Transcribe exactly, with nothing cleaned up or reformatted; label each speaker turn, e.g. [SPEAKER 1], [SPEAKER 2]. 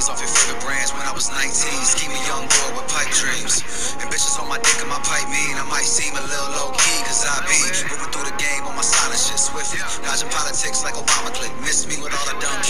[SPEAKER 1] G's off your favorite brands when I was nineteen. Scheming young boy with pipe dreams. And bitches on my dick and my pipe mean. I might seem a little low key, cause I be moving through the game on my silent shit swiftly. Dodging politics like Obama click. Miss me with all the dumb